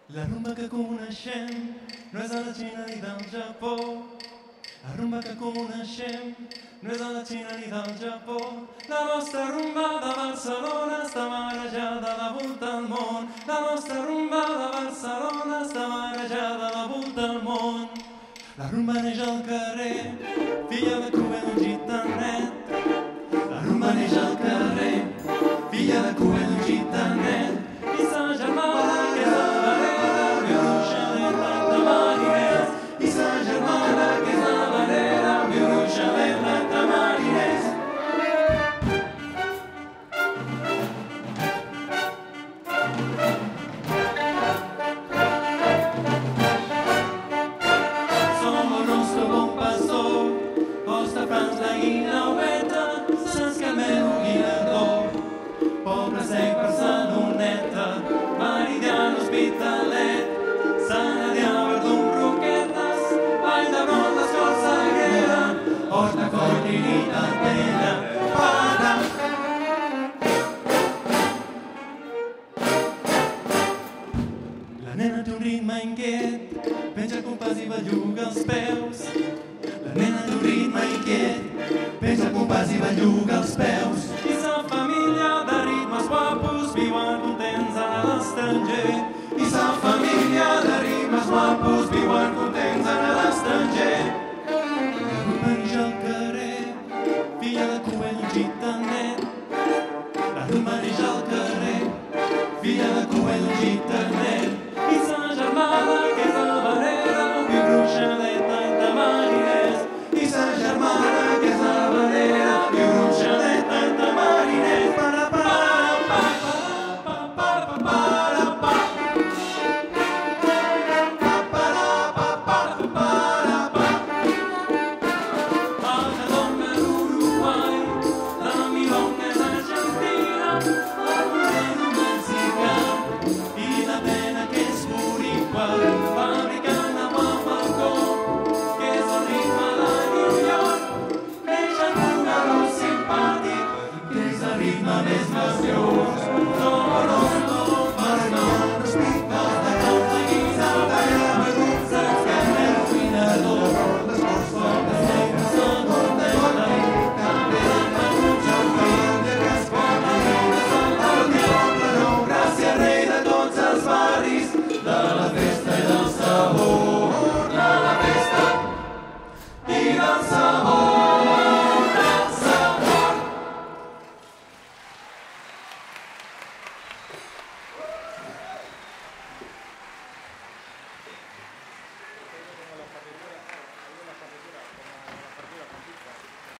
La rumba que coneixem no és de la Xina ni del Japó. La rumba que coneixem no és de la Xina ni del Japó. La nostra rumba de Barcelona està marejada de volta al món. La nostra rumba de Barcelona està marejada de volta al món. La rumba neix al carrer, filla de Cuba d'un gitanet. La rumba neix al carrer, filla de Cuba d'un gitanet. I sa germana que és la Valera, Viuruixa de mariners. I sa germana que és la Valera, Viuruixa de mariners. Som el nostre bon pastor, Costa Franç, la Guinaueta, Sants Carmel, Guinardó, Poble Sec, Barceloneta, Meridiana, Hospitalet, Sant Adrià, Verdun, Roquetes, Vall d'Hebron, l'Escorçaguera, Horta, Coll, Trinit, Antella, para. La nena té un ritme inquiet, penja el compàs i belluga els peus. La nena té un ritme inquiet, penja el compàs i belluga els peus. I sa família de ritmes guapos viuen contents a l'estranger. I sa família de ritmes guapos viuen contents a l'estranger. La rumba neix al carrer, filla de Cuba d'un gitanet. La rumba neix al carrer, filla de Cuba d'un gitanet. I sa germana que és la